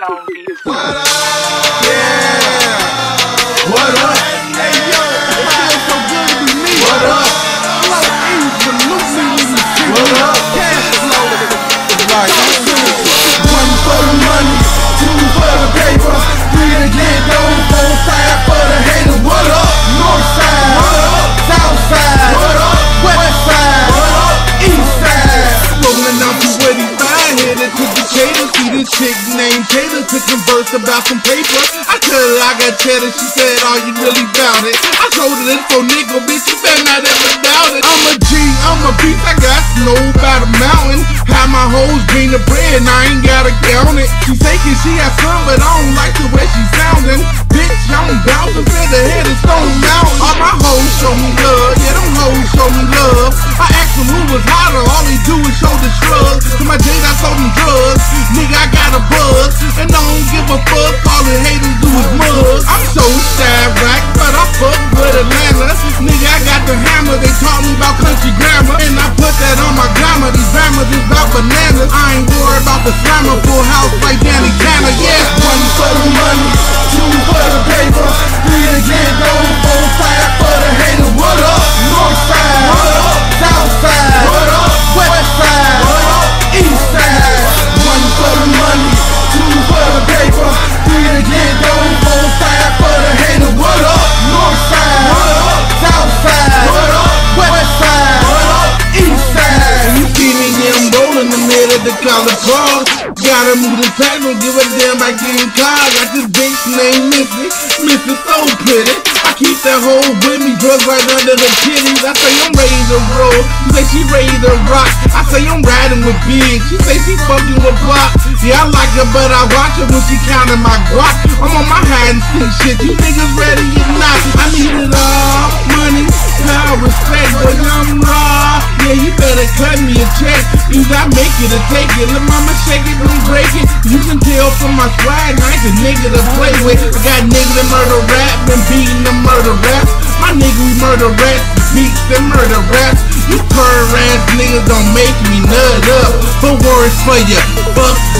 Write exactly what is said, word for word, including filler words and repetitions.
Long Beach. What up? Yeah. What up? Hey yo, it feels so good to be me. What up? Flow East, salute me when you see me. What up? Cash flow. Right. One for the money, two for the paper, three to get dough, four five for the haters. What up? North side. What up? South side. What up? West side. What up? East side. Rolling down to eighty-five, headed to Decatur. See this chick named Taylor to converse about some paper. I tell her I got cheddar, she said, are you really bout it? I told her this for nigga, bitch, you better not ever doubt it. I'm a G, I'm a beast, I got snow by the mountain. How my hoes bring the bread and I ain't gotta count it. She faking, she has some, but I don't like the way she sounding. Bitch, I'm bouncing to the head of Stone Mountain. All my hoes show me love, yeah, them hoes show me love. I asked them who was hotter, all they do is show the shrugs. To my J's, I sold them drugs, nigga, I got a buzz. And I don't give a fuck, all the haters do is mug. I'm so Chirac, but I fuck with Atlanta. Nigga, I got the hammer, they taught me about country grammar. And I put that on my grammar, these grammars is about bananas. I ain't worried about the slammer, full house like Danny Tanner. Yeah, one for the money, two for the paper, three to get dough, four five for the haters. What up? North side. What up? South side. What up? West side. What up? East side. One for the money, two for the paper, three to get dough, four five for the haters. What up? North side. What up? South side. What up? West side. What up? East side. You see me, yeah, I'm rolling the middle of the college ball. Gotta move the track, don't give a damn about getting caught. Got this bitch named Missy, Missy so pretty. I keep that hoe with me, drugs right under the kitties. I say I'm ready to roll, she say she ready to rock. I say I'm riding with Big, she say she fucking with Pop. Yeah, I like her, but I watch her when she counting my guap. I'm on my hide and seek shit, you niggas ready or not? I need it all, money, power, respect, but I'm raw. Yeah, you better cut me a check, either I make it or take it. Let mama shake it, don't break it. You can tell from my swag, I ain't a nigga to play with. I got niggas that murder rap, been beating the murder rap. My nigga, we murder rats, beats and murder raps. You purr ass niggas don't make me nut up. But words for ya, fuck